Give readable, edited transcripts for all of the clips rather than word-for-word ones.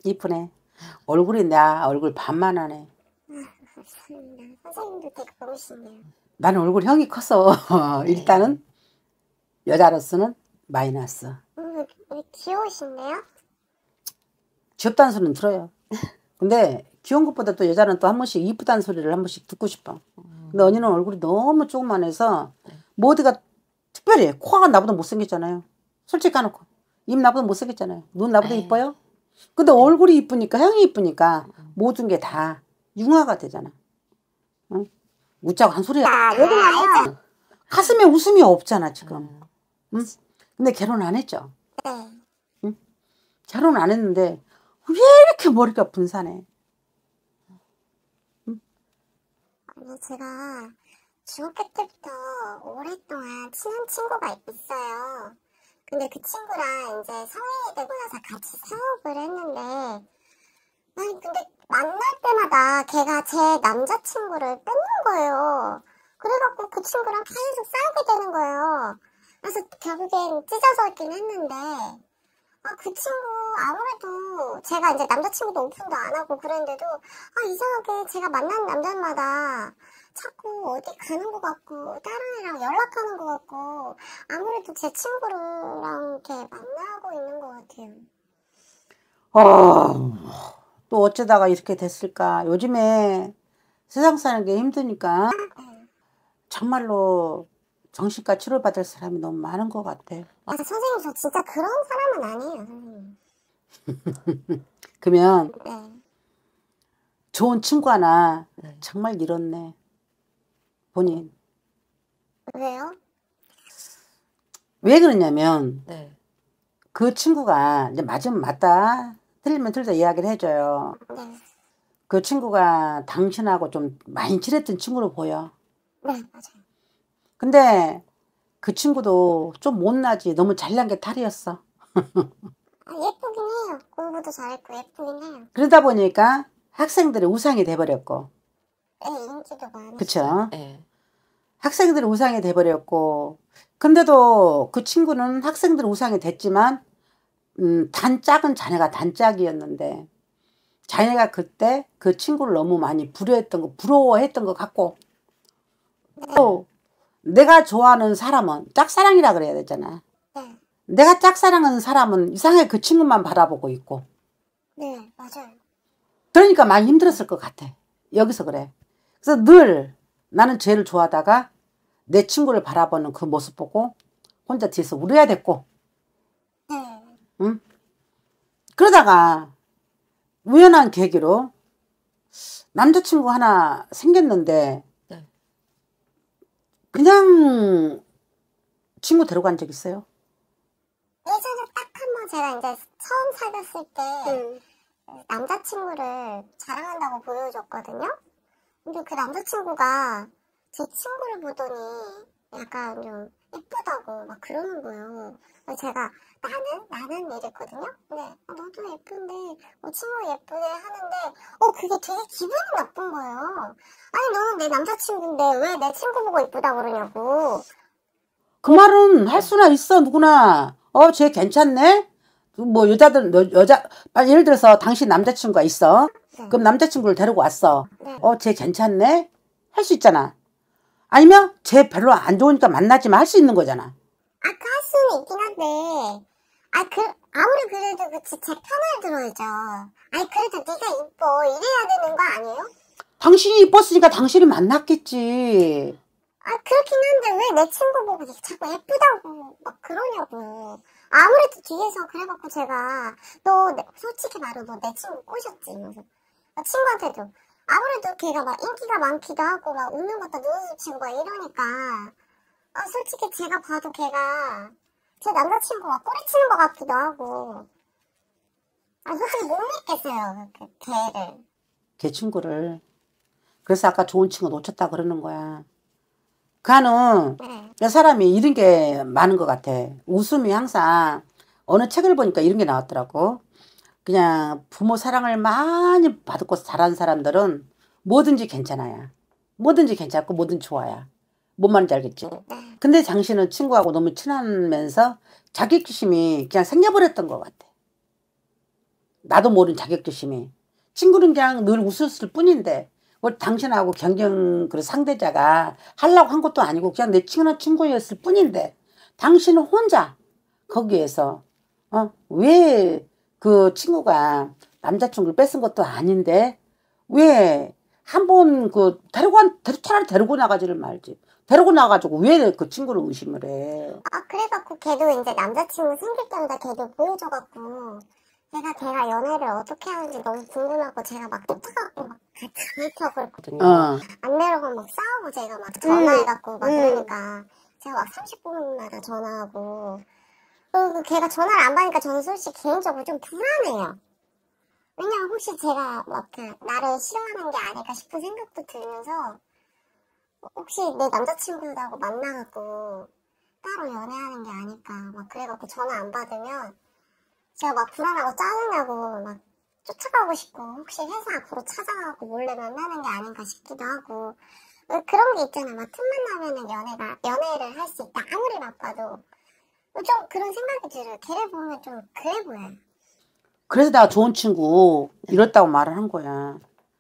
이쁘네. 얼굴이 나 얼굴 반만 하네. 감사합니다. 선생님도 되게 고우시네요. 나는 얼굴 형이 커서 일단은 여자로서는 마이너스. 귀여우신데요? 귀엽다는 소리는 들어요. 근데 귀여운 것보다 또 여자는 또 한 번씩 이쁘다는 소리를 한 번씩 듣고 싶어. 근데 언니는 얼굴이 너무 조그만해서 뭐 어디가 특별히 코가 나보다 못생겼잖아요. 솔직히 까놓고. 입 나보다 못생겼잖아요. 눈 나보다 이뻐요? 근데 얼굴이 이쁘니까 형이 이쁘니까 모든 게 다 융화가 되잖아. 응? 웃자고 한 소리야. 가슴에 웃음이 없잖아 지금. 응? 근데 결혼 안 했죠? 네. 응? 결혼 안 했는데 왜 이렇게 머리가 분산해? 응? 아니 제가 중학교 때부터 오랫동안 친한 친구가 있어요. 근데 그 친구랑 이제 성인이 되고 나서 같이 사업을 했는데, 아니 근데 만날 때마다 걔가 제 남자친구를 뺏는 거예요. 그래갖고 그 친구랑 계속 싸우게 되는 거예요. 그래서 결국엔 찢어졌긴 했는데, 그 친구 아무래도 제가 이제 남자친구도 오픈도 안 하고 그랬는데도 이상하게 제가 만나는 남자마다 자꾸 어디 가는 것 같고 다른 애랑 연락하는 것 같고 아무래도 제 친구랑 이렇게 만나고 있는 것 같아요. 또 어쩌다가 이렇게 됐을까. 요즘에 세상 사는 게 힘드니까 정말로 정신과 치료받을 사람이 너무 많은 것 같아. 선생님 저 진짜 그런 사람은 아니에요. 선생님. 그러면 네. 좋은 친구 하나 정말 잃었네. 본인. 왜요? 왜 그러냐면 그 친구가 이제 맞으면 맞다 틀리면 틀리다 이야기를 해줘요. 네. 그 친구가 당신하고 좀 많이 친했던 친구로 보여. 네, 맞아요. 근데 그 친구도 좀 못나지. 너무 잘난 게 탈이었어. 예쁘긴 해요. 공부도 잘했고 예쁘긴 해요. 그러다 보니까 학생들의 우상이 돼버렸고. 네, 인기도 많으시고. 그쵸? 학생들의 우상이 돼버렸고. 근데도 그 친구는 학생들의 우상이 됐지만 단짝은 자네가 단짝이었는데 자네가 그때 그 친구를 너무 많이 부러워했던 것 같고 또 내가 좋아하는 사람은 짝사랑이라 그래야 되잖아. 네. 내가 짝사랑하는 사람은 이상하게 그 친구만 바라보고 있고. 네, 맞아요. 그러니까 많이 힘들었을 것 같아. 여기서 그래. 그래서 늘 나는 쟤를 좋아하다가 내 친구를 바라보는 그 모습 보고 혼자 뒤에서 울어야 됐고. 네. 응? 그러다가 우연한 계기로 남자친구 하나 생겼는데 그냥 친구 데려간 적 있어요? 예전에 딱 한 번 제가 이제 처음 사귀었을 때 남자친구를 자랑한다고 보여줬거든요. 근데 그 남자친구가 제 친구를 보더니 약간 좀 예쁘다고 막 그러는 거예요. 그래서 제가 나는 이랬거든요. 근데 너도 예쁜데 친구 예쁘네 하는데 그게 되게 기분이 나쁜 거예요. 아니 너는 내 남자친구인데 왜 내 친구 보고 예쁘다 그러냐고. 그 말은 할 수나 있어 누구나. 쟤 괜찮네? 뭐 예를 들어서 당신 남자친구가 있어. 그럼 남자친구를 데리고 왔어. 쟤 괜찮네? 할 수 있잖아. 아니면 쟤 별로 안 좋으니까 만나지만 할 수 있는 거잖아. 할 수는 있긴 한데 아무리 그래도 제 편을 들어야죠. 아니 그래도 네가 이뻐 이래야 되는 거 아니에요? 당신이 이뻤으니까 당신을 만났겠지. 그렇긴 한데 왜 내 친구 보고 자꾸 예쁘다고 막 그러냐고. 아무래도 뒤에서 그래갖고 제가 솔직히 말로 너 내 친구 꼬셨지. 그래서 친구한테도 아무래도 걔가 막 인기가 많기도 하고 막 웃는 것도 눈웃음 치고 막 이러니까 솔직히 제가 봐도 걔가 제 남자친구가 꼬리치는 것 같기도 하고 솔직히 못 믿겠어요 걔를. 걔 친구를. 그래서 아까 좋은 친구 놓쳤다 그러는 거야. 그는 사람이 이런 게 많은 것 같아. 웃음이 항상 어느 책을 보니까 이런 게 나왔더라고. 그냥 부모 사랑을 많이 받고 자란 사람들은 뭐든지 괜찮아요. 뭐든지 괜찮고 뭐든지 좋아요. 뭔 말인지 알겠지? 근데 당신은 친구하고 너무 친하면서 자격지심이 그냥 생겨버렸던 것 같아. 나도 모르는 자격지심이. 친구는 그냥 늘 웃었을 뿐인데 당신하고 경쟁 그 상대자가 하려고 한 것도 아니고 그냥 내 친한 친구였을 뿐인데 당신은 혼자 거기에서 왜 그 친구가 남자친구를 뺏은 것도 아닌데 왜 한 번 그 차라리 데리고 나가지를 말지. 데리고 나가지고 왜 그 친구를 의심을 해? 그래갖고 걔도 이제 남자친구 생길 때마다 걔도 보여줘갖고 걔가 연애를 어떻게 하는지 너무 궁금하고 제가 막 쫓아가고 막 같이 가르쳐 그랬거든요. 안 내려가면 막 싸우고 제가 막 전화해갖고 막 그러니까 제가 막 30분마다 전화하고 그리고 걔가 전화를 안 받으니까 저는 솔직히 개인적으로 좀 불안해요. 왜냐면 혹시 제가 막 나를 싫어하는 게 아닐까 싶은 생각도 들면서 혹시 내 남자친구라고 만나갖고 따로 연애하는 게 아닐까 막 그래갖고 전화 안 받으면 제가 막 불안하고 짜증나고 막 쫓아가고 싶고 혹시 회사 앞으로 찾아가고 몰래 만나는 게 아닌가 싶기도 하고 그런 게 있잖아. 막 틈만 나면은 연애를 할 수 있다. 아무리 바빠도 좀 그런 생각이 들어요. 걔를 보면 좀 그래 보여요. 그래서 내가 좋은 친구 이렇다고 말을 한 거야.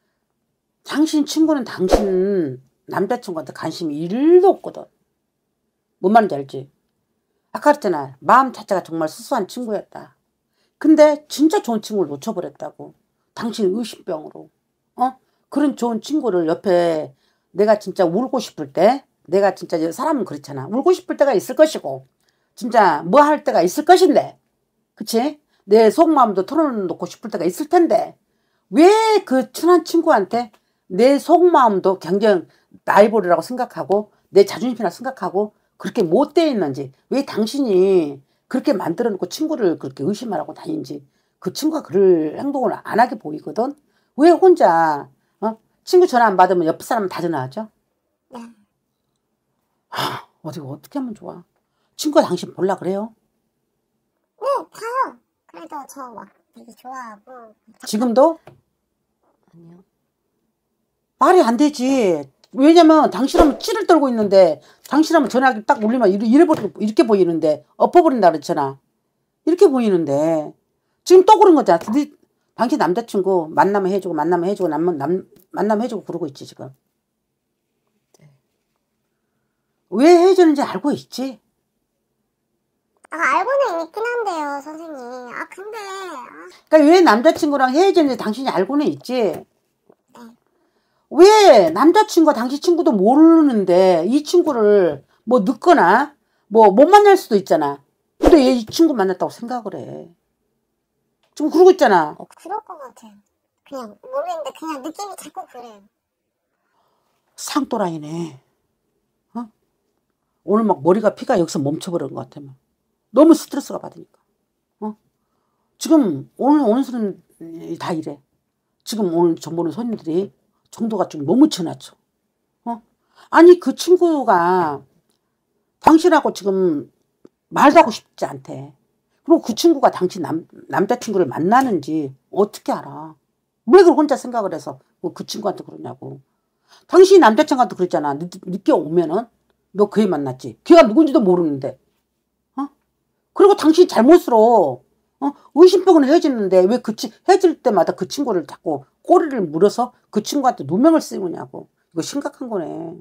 당신 친구는 당신 남자친구한테 관심이 1도 없거든. 뭔 말인지 알지? 아까 그랬잖아. 마음 자체가 정말 수수한 친구였다. 근데 진짜 좋은 친구를 놓쳐버렸다고. 당신 의심병으로. 그런 좋은 친구를 옆에 내가 진짜 울고 싶을 때 내가 진짜 사람은 그렇잖아. 울고 싶을 때가 있을 것이고 진짜 뭐 할 때가 있을 것인데 그치? 내 속마음도 털어놓고 싶을 때가 있을 텐데 왜 그 친한 친구한테 내 속마음도 굉장히 라이벌이라고 생각하고 내 자존심이라고 생각하고 그렇게 못되어 있는지 왜 당신이 그렇게 만들어 놓고 친구를 그렇게 의심하라고 다니는지 그 친구가 그럴 행동을 안 하게 보이거든. 왜 혼자 친구 전화 안 받으면 옆 사람은 다 전화하죠? 네. 어떻게 하면 좋아? 친구가 당신 볼라 그래요? 네, 다요. 그래도 저 막 되게 좋아하고. 지금도? 아니요. 말이 안 되지. 왜냐면 당신하면 찌를 떨고 있는데 당신하면 전화기 딱 울리면 이렇게 보이는데 엎어버린다 그랬잖아. 이렇게 보이는데 지금 또 그런 거잖아. 당신 남자친구 만나면 해주고 만나면 해주고 그러고 있지 지금. 네. 왜 해주는지 알고 있지? 알고는 있긴 한데요, 선생님. 근데. 그러니까 왜 남자친구랑 헤어졌는지 당신이 알고는 있지? 왜 남자친구가 당신 친구도 모르는데 이 친구를 뭐 늦거나 뭐 못 만날 수도 있잖아. 근데 얘 이 친구 만났다고 생각을 해. 지금 그러고 있잖아. 그럴 것 같아요. 그냥 모르겠는데 그냥 느낌이 자꾸 그래요. 상또라이네. 오늘 막 머리가 피가 여기서 멈춰버린 것 같아. 너무 스트레스가 받으니까. 지금 오늘 오는 손님이 다 이래. 지금 오늘 전 보는 손님들이 정도가 좀 너무 지나쳐. 아니 그 친구가 당신하고 지금 말도 하고 싶지 않대. 그리고 그 친구가 당신 남자친구를 만나는지 어떻게 알아? 왜 그걸 혼자 생각을 해서 그 친구한테 그러냐고. 당신이 남자친구한테 그랬잖아. 늦게 오면은 너 그 애 만났지. 걔가 누군지도 모르는데. 그리고 당신이 잘못으로 의심병으로 헤어지는데 왜 헤어질 때마다 그 친구를 자꾸 꼬리를 물어서 그 친구한테 누명을 씌우냐고. 이거 심각한 거네.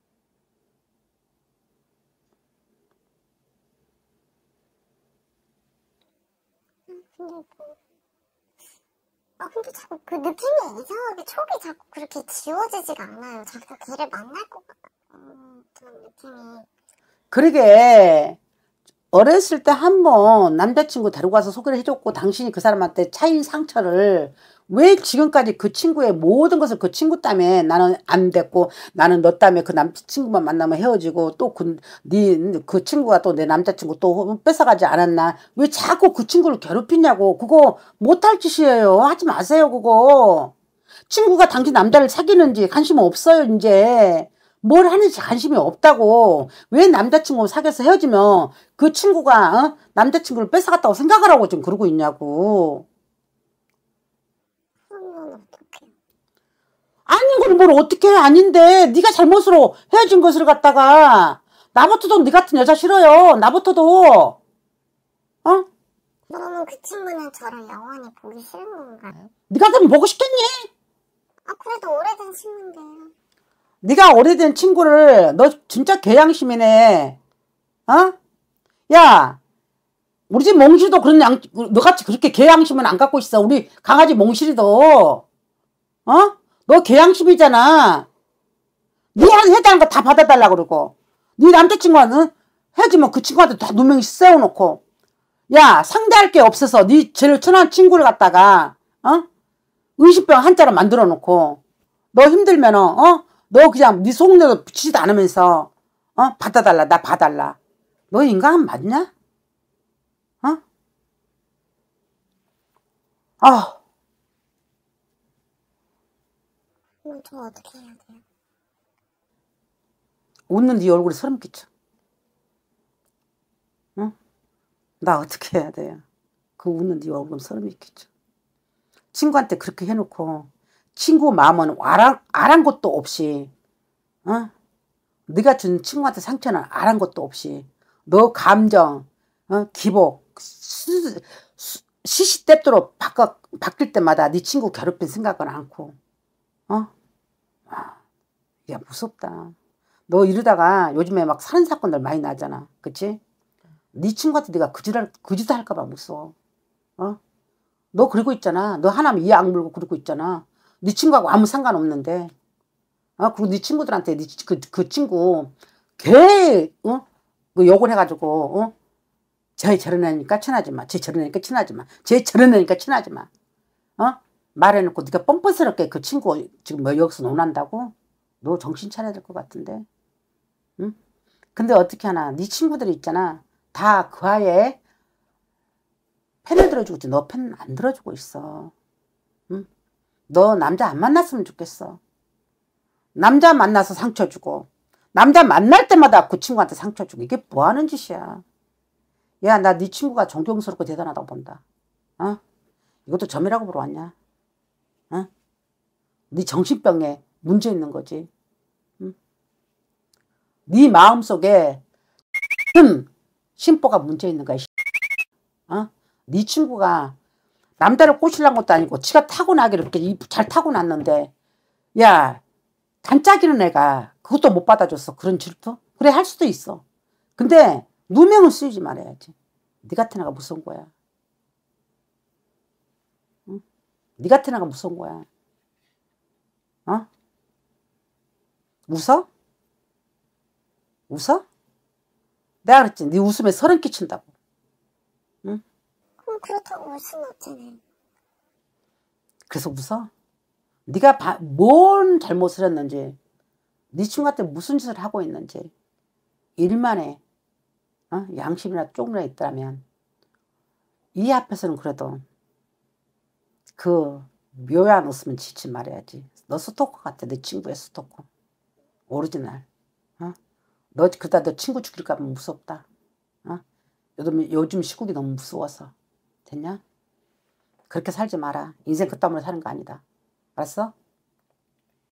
근데 자꾸 그 느낌이 이상하게 촉이 자꾸 그렇게 지워지지가 않아요. 자꾸 걔를 만날 것 같은 그런 느낌이. 그러게 어렸을 때 한 번 남자친구 데리고 가서 소개를 해줬고 당신이 그 사람한테 차인 상처를 왜 지금까지 그 친구의 모든 것을 그 친구 때문에 나는 안 됐고 나는 너 때문에 그 남자친구만 만나면 헤어지고 또 그 친구가 또 내 남자친구 또 뺏어가지 않았나. 왜 자꾸 그 친구를 괴롭히냐고. 그거 못할 짓이에요. 하지 마세요 그거. 친구가 당신 남자를 사귀는지 관심 없어요 이제. 뭘 하는지 관심이 없다고. 왜 남자친구 사귀어서 헤어지면 그 친구가 남자친구를 뺏어갔다고 생각을 하고 지금 그러고 있냐고. 아닌 걸 뭘 어떻게 해. 아닌데 네가 잘못으로 헤어진 것을 갖다가 나부터도 네 같은 여자 싫어요. 나부터도 그러면 그 친구는 저를 영원히 보기 싫은 건가요? 네가 그럼 보고 싶겠니? 아, 그래도 오래된 친구인데요. 네가 오래된 친구를 너 진짜 개양심이네. 어? 야, 우리 집 몽실도 그런 너같이 그렇게 개양심은 안 갖고 있어. 우리 강아지 몽실이도. 어? 너 개양심이잖아. 네 해당한 거 다 받아달라 그러고. 네 남자친구는 해주면 그 친구한테 다 누명이 세워놓고. 야, 상대할 게 없어서 네 제일 친한 친구를 갖다가 의심병 한자로 만들어 놓고 너 힘들면은 너 그냥 네 속내도 붙이지도 않으면서 받아달라, 나 봐달라. 너 인간 맞냐? 아, 그럼 저 어떻게 해야 돼요? 웃는 네 얼굴에 소름 끼쳐. 응? 나 어떻게 해야 돼요? 그 웃는 네 얼굴에 소름이 끼쳐. 친구한테 그렇게 해놓고 친구 마음은 아랑곳도 없이 네가 준 친구한테 상처는 아랑곳도 없이 너 감정 기복 시시때때로 바뀔 때마다 네 친구 괴롭힌 생각은 않고 야, 무섭다. 너 이러다가 요즘에 막 살인 사건들 많이 나잖아. 그치? 네 친구한테 네가 그 짓을 할까봐 무서워. 너 그러고 있잖아. 너 하나면 이 악물고 그러고 있잖아. 네 친구하고 아무 상관없는데. 그리고 네 친구들한테 그 친구 그 욕을 해가지고 쟤 저런 애니까 친하지 마. 쟤 저런 애니까 친하지 마. 쟤 저런 애니까 친하지 마. 말해놓고 네가 뻔뻔스럽게 그 친구 지금 뭐 여기서 논한다고? 너 정신 차려야 될 것 같은데. 응? 근데 어떻게 하나. 네 친구들이 있잖아. 다 그 아이에 펜을 들어주고 있지. 너 펜 안 들어주고 있어. 응? 너 남자 안 만났으면 좋겠어. 남자 만나서 상처 주고 남자 만날 때마다 그 친구한테 상처 주고 이게 뭐 하는 짓이야. 야, 나 네 친구가 존경스럽고 대단하다고 본다. 이것도 점이라고 보러 왔냐? 네 정신병에 문제 있는 거지. 응? 네 마음속에 심보가 문제 있는 거야. 네 친구가 남자를 꼬시려는 것도 아니고 지가 타고나기를 이렇게 잘 타고났는데 야, 단짝이는 애가 그것도 못 받아줬어. 그런 질투? 그래, 할 수도 있어. 근데 누명을 쓰지 말아야지. 네 같은 애가 무서운 거야. 응? 네 같은 애가 무서운 거야. 웃어? 웃어? 내가 그랬지. 네 웃음에 소름 끼친다고. 응? 그럼 그렇다고 울 수는 없잖아요. 그래서 웃어? 네가 뭔 잘못을 했는지, 네 친구한테 무슨 짓을 하고 있는지, 일만에 양심이나 쪽이나 있다면 이 앞에서는 그래도 그 묘한 웃음은 짓지 말아야지. 너 스토커 같아. 내 친구의 스토커. 오리지널. 너 그러다 너 친구 죽일까 봐 무섭다. 요즘 시국이 너무 무서워서. 됐냐? 그렇게 살지 마라. 인생 그따위로 사는 거 아니다. 알았어?